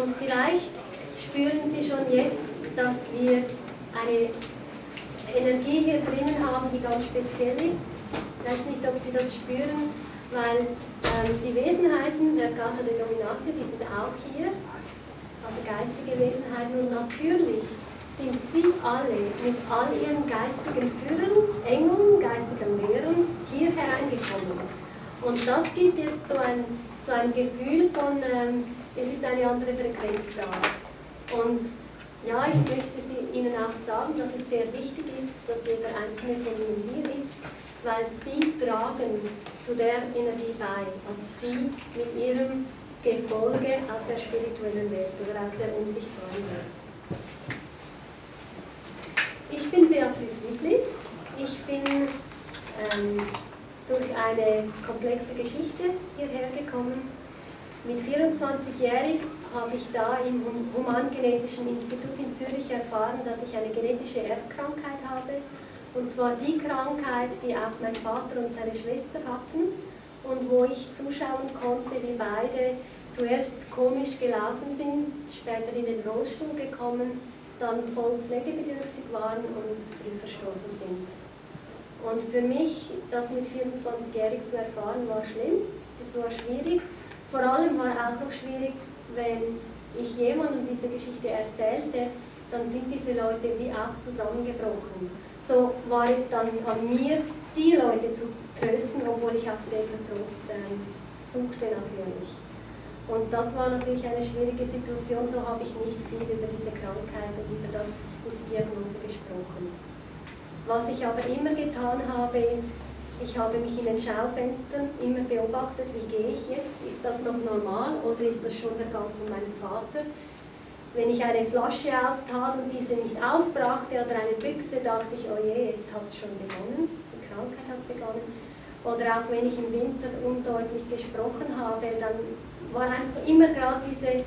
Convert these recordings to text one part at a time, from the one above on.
Und vielleicht spüren Sie schon jetzt, dass wir eine Energie hier drinnen haben, die ganz speziell ist. Ich weiß nicht, ob Sie das spüren, weil die Wesenheiten der Casa de Dominación, die sind auch hier, also geistige Wesenheiten, und natürlich sind Sie alle mit all Ihren geistigen Führern, Engeln, geistigen Lehrern hier hereingekommen. Und das gibt jetzt so ein Gefühl von, es ist eine andere Frequenz da. Und ja, ich möchte Ihnen auch sagen, dass es sehr wichtig ist, dass jeder Einzelne von Ihnen hier ist, weil Sie tragen zu der Energie bei, also Sie mit Ihrem Gefolge aus der spirituellen Welt oder aus der unsichtbaren Welt. Ich bin Beatrice Wiesli. Ich bin durch eine komplexe Geschichte hierher gekommen. Mit 24-jährig habe ich da im Humangenetischen Institut in Zürich erfahren, dass ich eine genetische Erbkrankheit habe. Und zwar die Krankheit, die auch mein Vater und seine Schwester hatten und wo ich zuschauen konnte, wie beide zuerst komisch gelaufen sind, später in den Rollstuhl gekommen, dann voll pflegebedürftig waren und früh verstorben sind. Und für mich, das mit 24-jährig zu erfahren, war schlimm, es war schwierig. Vor allem war auch noch schwierig, wenn ich jemandem diese Geschichte erzählte, dann sind diese Leute wie auch zusammengebrochen. So war es dann an mir, die Leute zu trösten, obwohl ich auch sehr viel Trost suchte natürlich. Und das war natürlich eine schwierige Situation, so habe ich nicht viel über diese Krankheit und über diese Diagnose gesprochen. Was ich aber immer getan habe, ist, ich habe mich in den Schaufenstern immer beobachtet, wie gehe ich jetzt, ist das noch normal oder ist das schon der Gang von meinem Vater? Wenn ich eine Flasche auftat und diese nicht aufbrachte oder eine Büchse, dachte ich, oh je, jetzt hat es schon begonnen, die Krankheit hat begonnen. Oder auch wenn ich im Winter undeutlich gesprochen habe, dann war einfach immer gerade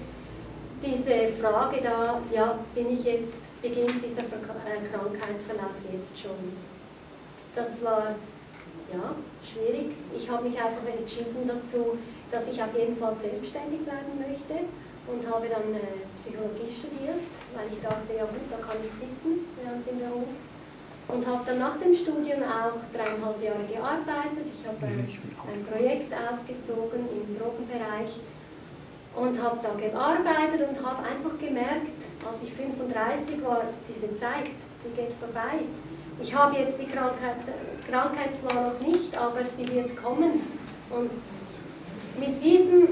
diese Frage da, ja, beginnt dieser Krankheitsverlauf jetzt schon. Das war, ja, schwierig. Ich habe mich einfach entschieden dazu, dass ich auf jeden Fall selbstständig bleiben möchte und habe dann Psychologie studiert, weil ich dachte, ja gut, da kann ich sitzen während dem Beruf. Und habe dann nach dem Studium auch 3,5 Jahre gearbeitet. Ich habe ein Projekt aufgezogen im Drogenbereich und habe da gearbeitet und habe einfach gemerkt, als ich 35 war, diese Zeit, die geht vorbei. Ich habe jetzt die Krankheit zwar noch nicht, aber sie wird kommen. Und mit diesem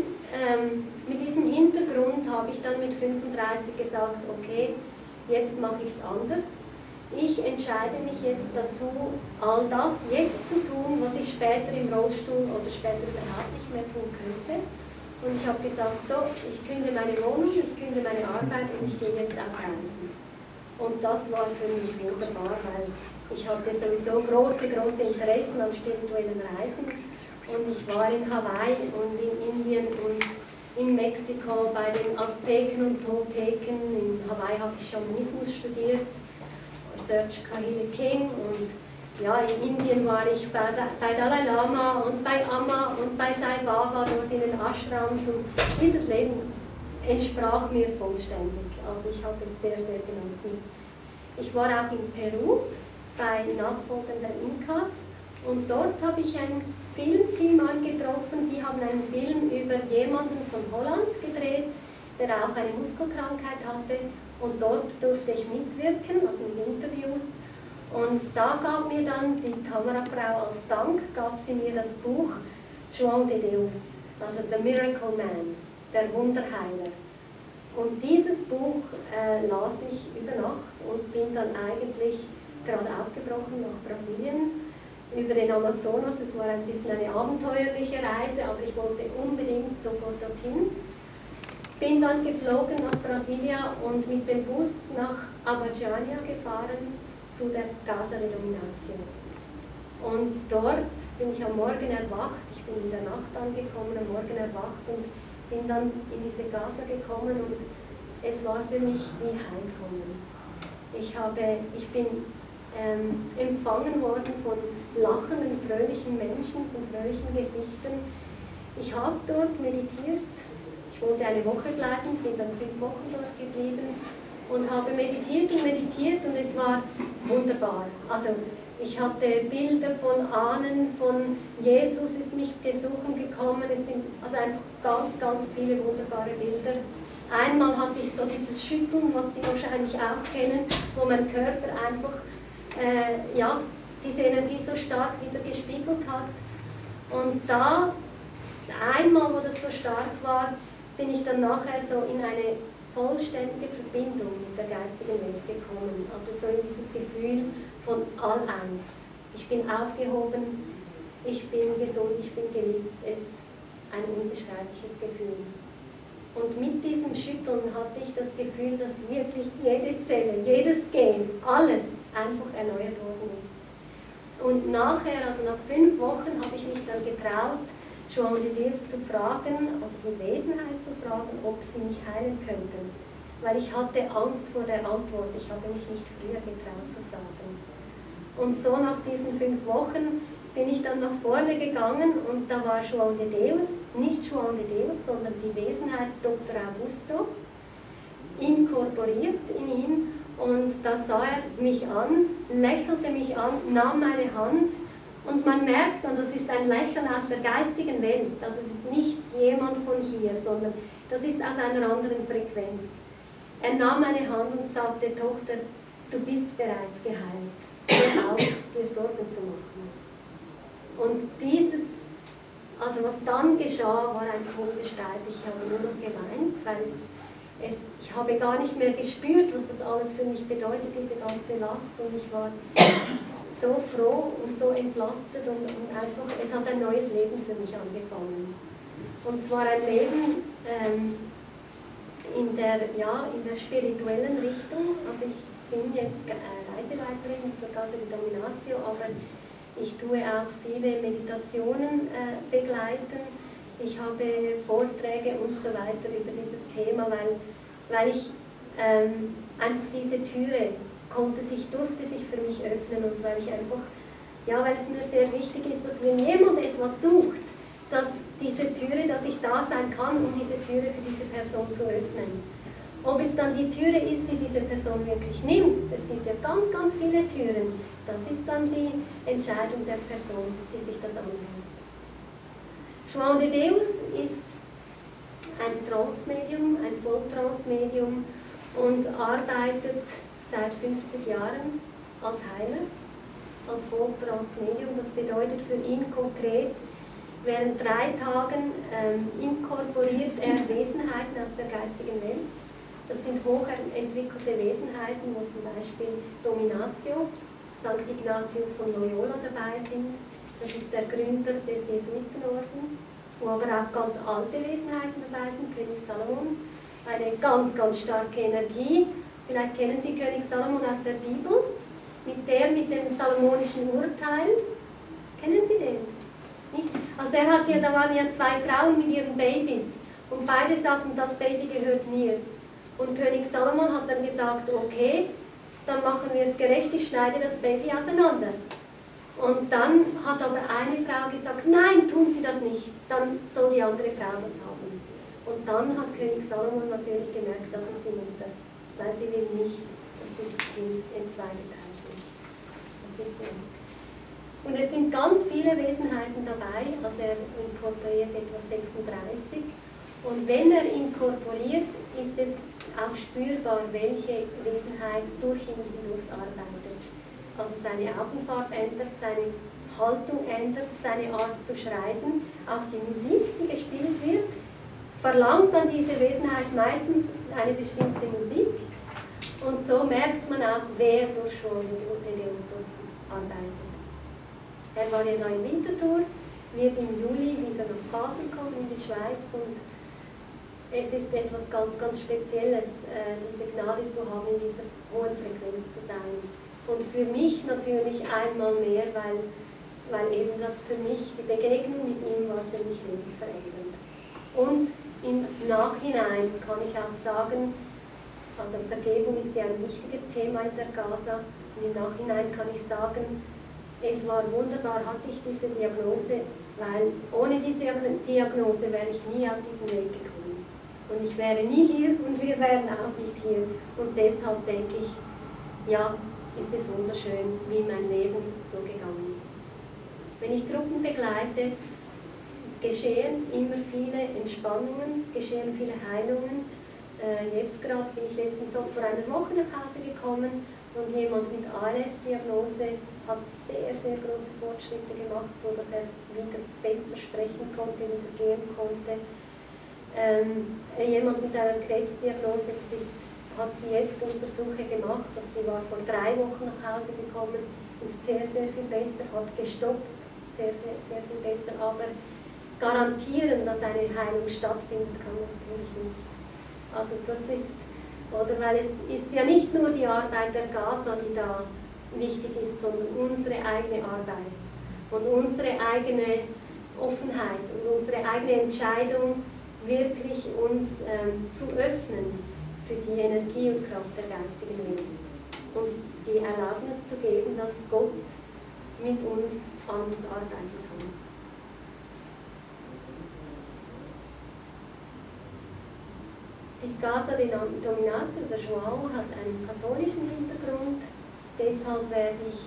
Hintergrund habe ich dann mit 35 gesagt, okay, jetzt mache ich es anders. Ich entscheide mich jetzt dazu, all das jetzt zu tun, was ich später im Rollstuhl oder später überhaupt nicht mehr tun könnte. Und ich habe gesagt, so, ich kündige meine Wohnung, ich kündige meine Arbeit und ich gehe jetzt auf Reisen. Und das war für mich wunderbar, weil ich hatte sowieso große Interessen an spirituellen Reisen. Und ich war in Hawaii und in Indien und in Mexiko bei den Azteken und Tolteken. In Hawaii habe ich Schamanismus studiert. Research Kahile King, und ja, in Indien war ich bei Dalai Lama und bei Amma und bei Sai Baba dort in den Ashrams, und dieses Leben entsprach mir vollständig. Also ich habe es sehr, sehr genossen. Ich war auch in Peru bei Nachfolgern der Inkas und dort habe ich ein Filmteam angetroffen, die haben einen Film über jemanden von Holland gedreht, der auch eine Muskelkrankheit hatte. Und dort durfte ich mitwirken, also mit Interviews. Und da gab mir dann die Kamerafrau als Dank, gab sie mir das Buch João de Deus, also The Miracle Man, der Wunderheiler. Und dieses Buch las ich über Nacht und bin dann eigentlich gerade aufgebrochen nach Brasilien, über den Amazonas. Es war ein bisschen eine abenteuerliche Reise, aber ich wollte unbedingt sofort dorthin. Bin dann geflogen nach Brasilia und mit dem Bus nach Amazônia gefahren zu der Casa de Dominación. Und dort bin ich am Morgen erwacht, ich bin in der Nacht angekommen, am Morgen erwacht und bin dann in diese Casa gekommen und es war für mich wie Heimkommen. Ich bin empfangen worden von lachenden, fröhlichen Menschen, von fröhlichen Gesichtern. Ich habe dort meditiert. Ich wollte eine Woche bleiben, bin dann 5 Wochen dort geblieben und habe meditiert und es war wunderbar. Also ich hatte Bilder von Ahnen, von Jesus ist mich besuchen gekommen, es sind also einfach ganz, ganz viele wunderbare Bilder. Einmal hatte ich so dieses Schütteln, was Sie wahrscheinlich auch kennen, wo mein Körper einfach ja, diese Energie so stark wieder gespiegelt hat. Und da, einmal wo das so stark war, bin ich dann nachher so in eine vollständige Verbindung mit der geistigen Welt gekommen. Also so in dieses Gefühl von All-Eins. Ich bin aufgehoben, ich bin gesund, ich bin geliebt. Es ist ein unbeschreibliches Gefühl. Und mit diesem Schütteln hatte ich das Gefühl, dass wirklich jede Zelle, jedes Gen, alles einfach erneuert worden ist. Und nachher, also nach 5 Wochen, habe ich mich dann getraut, João de Deus zu fragen, also die Wesenheit zu fragen, ob sie mich heilen könnten. Weil ich hatte Angst vor der Antwort, ich habe mich nicht früher getraut zu fragen. Und so nach diesen 5 Wochen bin ich dann nach vorne gegangen und da war João de Deus, nicht João de Deus, sondern die Wesenheit Dr. Augusto, inkorporiert in ihn. Und da sah er mich an, lächelte mich an, nahm meine Hand und man merkt dann, das ist ein Lächeln aus der geistigen Welt. Also es ist nicht jemand von hier, sondern das ist aus einer anderen Frequenz. Er nahm meine Hand und sagte, Tochter, du bist bereits geheilt. Hör auf, dir Sorgen zu machen. Und dieses, also was dann geschah, war einfach unbestreitlich. Ich habe nur noch geweint, weil ich habe gar nicht mehr gespürt, was das alles für mich bedeutet, diese ganze Last. Und ich war so froh und so entlastet und einfach, es hat ein neues Leben für mich angefangen. Und zwar ein Leben in der spirituellen Richtung. Also ich bin jetzt Reiseleiterin zur Casa di Dominatio, aber ich tue auch viele Meditationen begleiten. Ich habe Vorträge und so weiter über dieses Thema, weil ich einfach diese Türe durfte sich für mich öffnen und weil ich einfach, ja, weil es mir sehr wichtig ist, dass wenn jemand etwas sucht, dass diese Türe, dass ich da sein kann, um diese Türe für diese Person zu öffnen. Ob es dann die Türe ist, die diese Person wirklich nimmt, es gibt ja ganz, ganz viele Türen, das ist dann die Entscheidung der Person, die sich das anhört. João de Deus ist ein Trance-Medium, ein Volltrance-Medium und arbeitet seit 50 Jahren als Heiler, als Volltrance-Medium. Das bedeutet für ihn konkret, während 3 Tagen inkorporiert er Wesenheiten aus der geistigen Welt. Das sind hochentwickelte Wesenheiten, wo zum Beispiel Dominatio, St. Ignatius von Loyola dabei sind. Das ist der Gründer des Jesuitenorden, wo aber auch ganz alte Wesenheiten dabei sind, König Salomon, eine ganz, ganz starke Energie. Vielleicht kennen Sie König Salomon aus der Bibel, mit dem salomonischen Urteil. Kennen Sie den? Nicht? Also da waren ja 2 Frauen mit ihren Babys und beide sagten, das Baby gehört mir. Und König Salomon hat dann gesagt, okay, dann machen wir es gerecht, ich schneide das Baby auseinander. Und dann hat aber eine Frau gesagt, nein, tun Sie das nicht, dann soll die andere Frau das haben. Und dann hat König Salomon natürlich gemerkt, das ist die Mutter, weil sie will nicht, dass dieses Kind in 2 geteilt wird. Das ist der. Und es sind ganz viele Wesenheiten dabei, also er inkorporiert etwa 36. Und wenn er inkorporiert, ist es auch spürbar, welche Wesenheit durch ihn hindurch arbeitet. Also seine Augenfarbe ändert, seine Haltung ändert, seine Art zu schreiben, auch die Musik, die gespielt wird, verlangt dann diese Wesenheit meistens eine bestimmte Musik und so merkt man auch, wer durch João de Deus arbeitet. Er war ja da in Winterthur, wird im Juli wieder nach Basel kommen, in die Schweiz und es ist etwas ganz, ganz Spezielles, diese Gnade zu haben, in dieser hohen Frequenz zu sein. Und für mich natürlich einmal mehr, weil eben das für mich, die Begegnung mit ihm war für mich lebensverändernd. Und im Nachhinein kann ich auch sagen, also Vergebung ist ja ein wichtiges Thema in der Casa, und im Nachhinein kann ich sagen, es war wunderbar, hatte ich diese Diagnose, weil ohne diese Diagnose wäre ich nie auf diesen Weg gekommen. Und ich wäre nie hier und wir wären auch nicht hier. Und deshalb denke ich, ja, ist es wunderschön, wie mein Leben so gegangen ist. Wenn ich Gruppen begleite, geschehen immer viele Entspannungen, geschehen viele Heilungen. Jetzt gerade bin ich letztens so vor einer Woche nach Hause gekommen und jemand mit ALS-Diagnose hat sehr, sehr große Fortschritte gemacht, so dass er wieder besser sprechen konnte, wieder gehen konnte. Jemand mit einer Krebsdiagnose, hat sie jetzt Untersuchungen gemacht, die war vor 3 Wochen nach Hause gekommen, ist sehr, sehr viel besser, hat gestoppt, sehr, sehr viel besser, aber garantieren, dass eine Heilung stattfindet, kann man natürlich nicht. Also das ist, oder weil es ist ja nicht nur die Arbeit der GASA, die da wichtig ist, sondern unsere eigene Arbeit und unsere eigene Offenheit und unsere eigene Entscheidung, wirklich uns zu öffnen für die Energie und Kraft der geistigen Welt und die Erlaubnis zu geben, dass Gott mit uns an uns arbeiten kann. Die Casa de Dominación, also João, hat einen katholischen Hintergrund, deshalb werde ich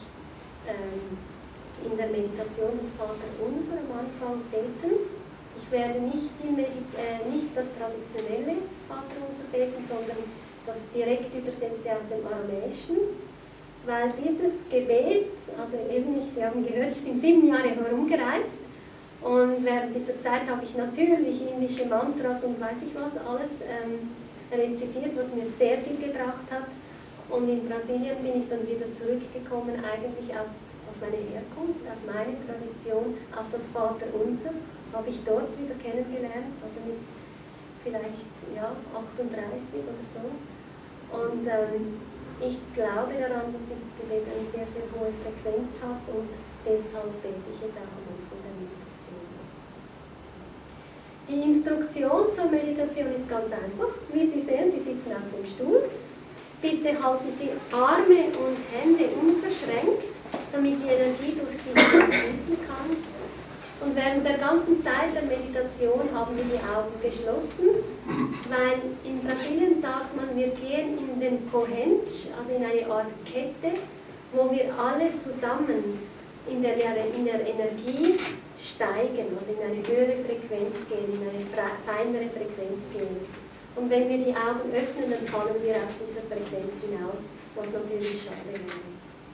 in der Meditation des Vaterunser am Anfang beten. Ich werde nicht das traditionelle Vaterunser beten, sondern das direkt übersetzte aus dem Aramäischen, weil dieses Gebet, also eben, Sie haben gehört, ich bin 7 Jahre herumgereist und während dieser Zeit habe ich natürlich indische Mantras und weiß ich was alles rezitiert, was mir sehr viel gebracht hat. Und in Brasilien bin ich dann wieder zurückgekommen, eigentlich auf meine Herkunft, auf meine Tradition, auf das Vaterunser, habe ich dort wieder kennengelernt, also mit vielleicht 38 oder so. Und ich glaube daran, dass dieses Gebet eine sehr, sehr hohe Frequenz hat und deshalb bete ich es auch am Anfang der Meditation. Die Instruktion zur Meditation ist ganz einfach. Wie Sie sehen, Sie sitzen auf dem Stuhl. Bitte halten Sie Arme und Hände unverschränkt, damit die Energie durch Sie fließen kann. Und während der ganzen Zeit der Meditation haben wir die Augen geschlossen, weil in Brasilien sagt man, wir gehen in den Corrente, also in eine Art Kette, wo wir alle zusammen in der Energie steigen, also in eine höhere Frequenz gehen, in eine feinere Frequenz gehen. Und wenn wir die Augen öffnen, dann fallen wir aus dieser Frequenz hinaus, was natürlich schade wäre.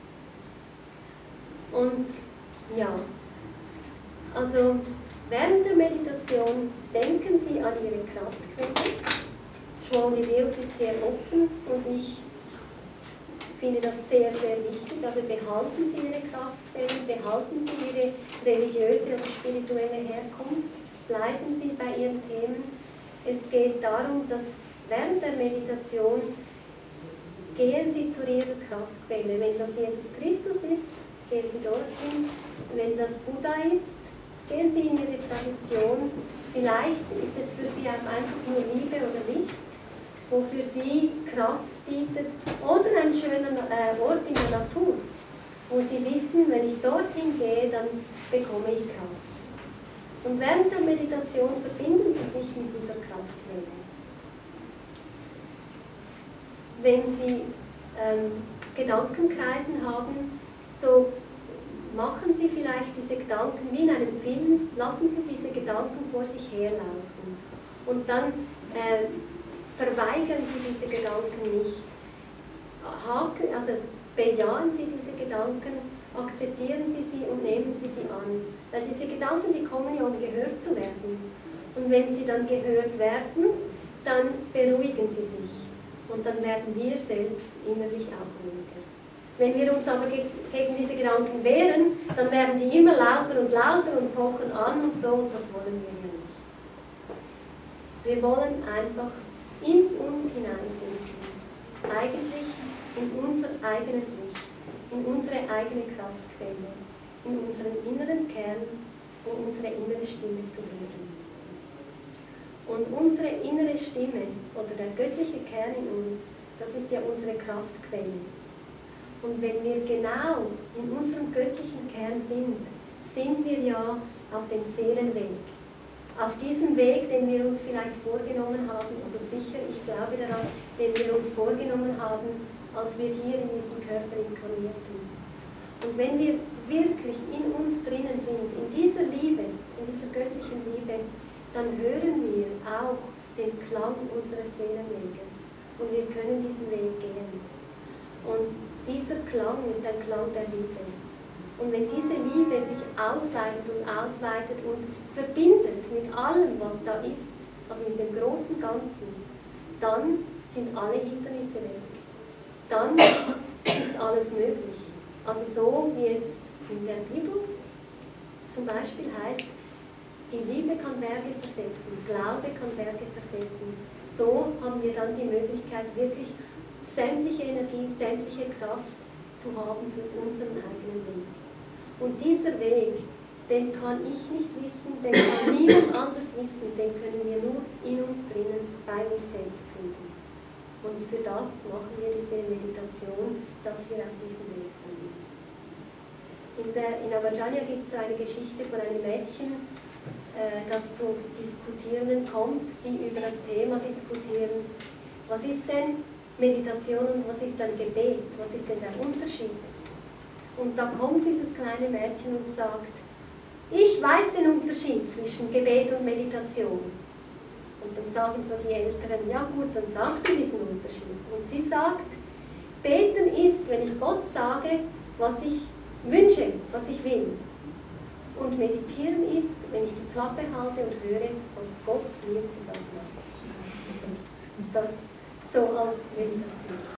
Und ja, also während der Meditation denken Sie an Ihre Kraftquelle. João de Deus ist sehr offen und ich finde das sehr, sehr wichtig. Also behalten Sie Ihre Kraftquelle, behalten Sie Ihre religiöse oder spirituelle Herkunft, bleiben Sie bei Ihren Themen. Es geht darum, dass während der Meditation gehen Sie zu Ihrer Kraftquelle. Wenn das Jesus Christus ist, gehen Sie dorthin. Wenn das Buddha ist, gehen Sie in Ihre Tradition. Vielleicht ist es für Sie einfach nur Liebe oder Licht, wo für Sie Kraft bietet. Oder ein schöner Ort in der Natur, wo Sie wissen, wenn ich dorthin gehe, dann bekomme ich Kraft. Und während der Meditation verbinden Sie sich mit dieser Kraftquelle. Wenn Sie Gedankenkreisen haben, so machen Sie vielleicht diese Gedanken wie in einem Film, lassen Sie diese Gedanken vor sich herlaufen. Und dann verweigern Sie diese Gedanken nicht. Also bejahen Sie diese Gedanken, akzeptieren Sie sie und nehmen Sie sie an. Weil diese Gedanken, die kommen ja, um gehört zu werden. Und wenn sie dann gehört werden, dann beruhigen sie sich. Und dann werden wir selbst innerlich auch ruhiger. Wenn wir uns aber gegen diese Gedanken wehren, dann werden die immer lauter und pochen an und so, und das wollen wir ja nicht. Wir wollen einfach in uns hineinsinken. Eigentlich in unser eigenes Licht, in unsere eigene Kraftquelle, in unseren inneren Kern, um unsere innere Stimme zu hören. Und unsere innere Stimme oder der göttliche Kern in uns, das ist ja unsere Kraftquelle. Und wenn wir genau in unserem göttlichen Kern sind, sind wir ja auf dem Seelenweg. auf diesem Weg, den wir uns vielleicht vorgenommen haben, also sicher, ich glaube daran, den wir uns vorgenommen haben, als wir hier in diesem Körper inkarnierten. Und wenn wir wirklich in uns drinnen sind, in dieser Liebe, in dieser göttlichen Liebe, dann hören wir auch den Klang unseres Seelenweges und wir können diesen Weg gehen. Und dieser Klang ist ein Klang der Liebe. Und wenn diese Liebe sich ausweitet und verbindet mit allem, was da ist, also mit dem großen Ganzen, dann sind alle Hindernisse weg. Dann ist alles möglich. Also so wie es in der Bibel zum Beispiel heißt, die Liebe kann Berge versetzen, Glaube kann Berge versetzen. So haben wir dann die Möglichkeit, wirklich sämtliche Energie, sämtliche Kraft zu haben für unseren eigenen Weg. Und dieser Weg, den kann ich nicht wissen, den kann niemand anders wissen, den können wir nur in uns drinnen, bei uns selbst finden. Und für das machen wir diese Meditation, dass wir auf diesen Weg kommen. In Avajjana gibt es eine Geschichte von einem Mädchen, das zu Diskutierenden kommt, die über das Thema diskutieren, was ist denn Meditation und was ist ein Gebet, was ist denn der Unterschied? Und da kommt dieses kleine Mädchen und sagt, ich weiß den Unterschied zwischen Gebet und Meditation. Und dann sagen so die Älteren, ja gut, dann sagst du diesen Unterschied. Und sie sagt, beten ist, wenn ich Gott sage, was ich wünsche, was ich will. Und meditieren ist, wenn ich die Klappe halte und höre, was Gott mir zu sagen hat. Das so als Meditation.